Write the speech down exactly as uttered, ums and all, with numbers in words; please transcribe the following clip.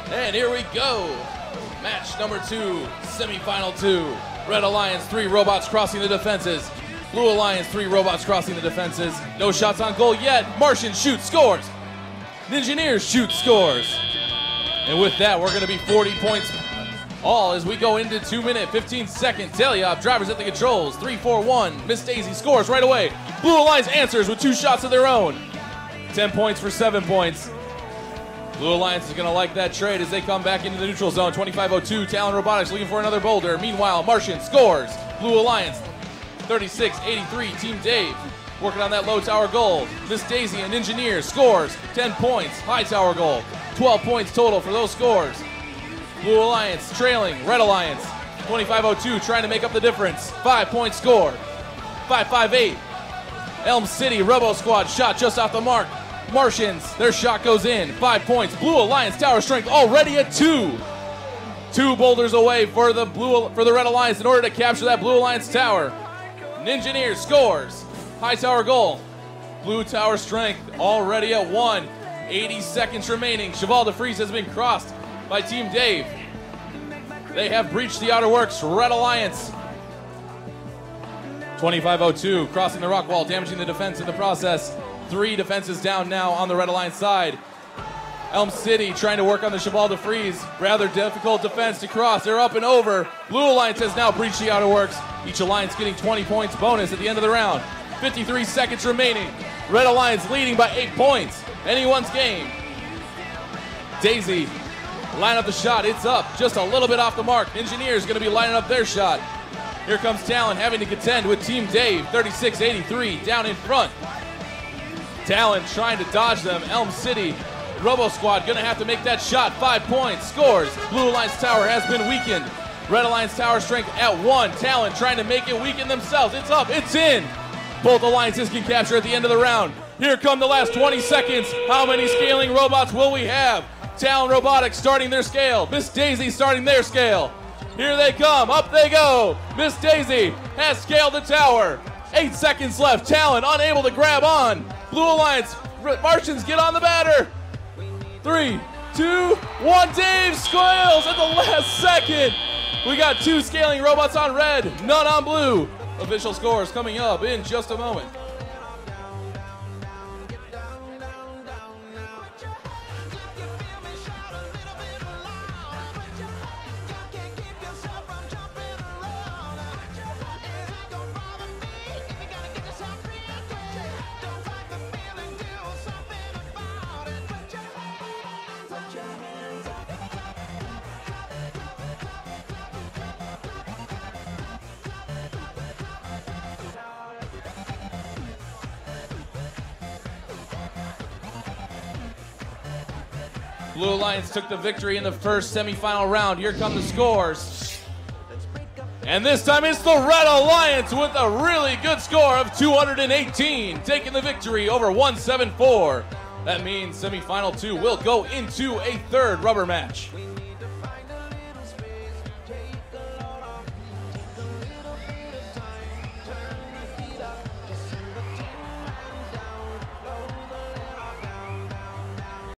And here we go. Match number two, semifinal two. Red Alliance, three robots crossing the defenses. Blue Alliance, three robots crossing the defenses. No shots on goal yet. Martian shoots, scores. Ninjineers shoot, scores. And with that, we're going to be forty points all as we go into two minute, fifteen second tally-up. Drivers at the controls, three, four, one. Miss Daisy scores right away. Blue Alliance answers with two shots of their own. ten points for seven points. Blue Alliance is going to like that trade as they come back into the neutral zone. twenty-five oh two, Talon Robotics looking for another boulder. Meanwhile, Martian scores. Blue Alliance, thirty-six eighty-three, Team Dave working on that low tower goal. Miss Daisy and Engineer scores, ten points. High tower goal, twelve points total for those scores. Blue Alliance trailing Red Alliance, twenty-five oh two trying to make up the difference. Five point score, five five eight. Elm City Robo Squad shot just off the mark. Martians, their shot goes in. Five points. Blue Alliance tower strength already at two. Two boulders away for the blue for the Red Alliance in order to capture that Blue Alliance tower. Ninjineer scores. High tower goal. Blue tower strength already at one. eighty seconds remaining. Cheval de Frise has been crossed by Team Dave. They have breached the outer works. Red Alliance. twenty-five oh two crossing the rock wall, damaging the defense in the process. Three defenses down now on the Red Alliance side. Elm City trying to work on the Cheval de Frise. Rather difficult defense to cross. They're up and over. Blue Alliance has now breached the outer works. Each alliance getting twenty points bonus at the end of the round. fifty-three seconds remaining. Red Alliance leading by eight points. Anyone's game. Daisy line up the shot. It's up just a little bit off the mark. Engineers going to be lining up their shot. Here comes Talon having to contend with Team Dave. thirty-six eighty-three down in front. Talon trying to dodge them. Elm City Robo Squad going to have to make that shot. Five points. Scores. Blue Alliance tower has been weakened. Red Alliance tower strength at one. Talon trying to make it weaken themselves. It's up. It's in. Both alliances can capture at the end of the round. Here come the last twenty seconds. How many scaling robots will we have? Talon Robotics starting their scale. Miss Daisy starting their scale. Here they come. Up they go. Miss Daisy has scaled the tower. Eight seconds left. Talon unable to grab on. Blue Alliance. Martians get on the batter. Three, two, one. Dave scales at the last second. We got two scaling robots on red, none on blue. Official scores coming up in just a moment. Blue Alliance took the victory in the first semifinal round. Here come the scores. And this time it's the Red Alliance with a really good score of two hundred eighteen, taking the victory over one seventy-four. That means semifinal two will go into a third rubber match.